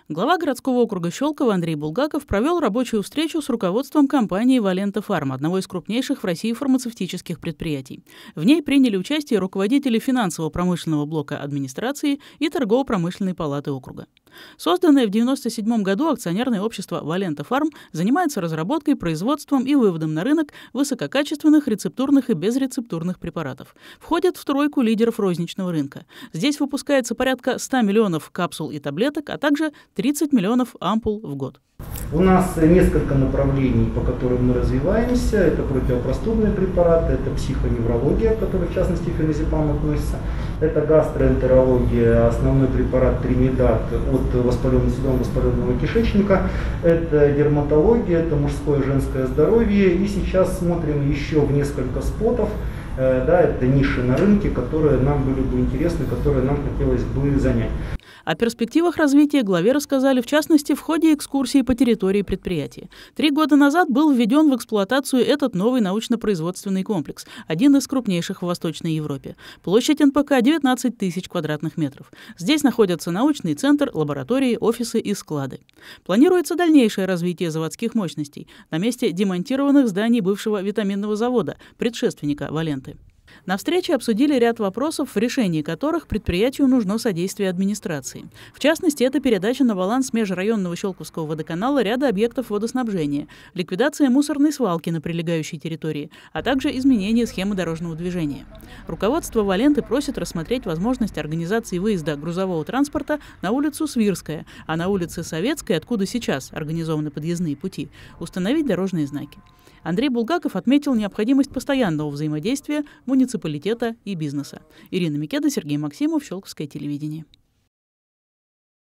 Глава городского округа Щелково Андрей Булгаков провел рабочую встречу с руководством компании «Валента Фарм», одного из крупнейших в России фармацевтических предприятий. В ней приняли участие руководители финансово-промышленного блока администрации и торгово-промышленной палаты округа. Созданное в 1997 году акционерное общество «Валента Фарм» занимается разработкой, производством и выводом на рынок высококачественных рецептурных и безрецептурных препаратов. Входит в тройку лидеров розничного рынка. Здесь выпускается порядка 100 миллионов капсул и таблеток, а также 30 миллионов ампул в год. У нас несколько направлений, по которым мы развиваемся. Это противопростудные препараты, это психоневрология, к которой в частности феназепам относится. Это гастроэнтерология, основной препарат Тримедат от воспаленного кишечника. Это дерматология, это мужское и женское здоровье. И сейчас смотрим еще в несколько спотов. Да, это ниши на рынке, которые нам были бы интересны, которые нам хотелось бы занять. О перспективах развития главе рассказали, в частности, в ходе экскурсии по территории предприятия. 3 года назад был введен в эксплуатацию этот новый научно-производственный комплекс, один из крупнейших в Восточной Европе. Площадь НПК 19 тысяч квадратных метров. Здесь находятся научный центр, лаборатории, офисы и склады. Планируется дальнейшее развитие заводских мощностей на месте демонтированных зданий бывшего витаминного завода, предшественника «Валенты». На встрече обсудили ряд вопросов, в решении которых предприятию нужно содействие администрации. В частности, это передача на баланс межрайонного Щелковского водоканала ряда объектов водоснабжения, ликвидация мусорной свалки на прилегающей территории, а также изменение схемы дорожного движения. Руководство «Валенты» просит рассмотреть возможность организации выезда грузового транспорта на улицу Свирская, а на улице Советской, откуда сейчас организованы подъездные пути, установить дорожные знаки. Андрей Булгаков отметил необходимость постоянного взаимодействия муниципалитета и бизнеса. Ирина Микеда, Сергей Максимов, Щелковское телевидение.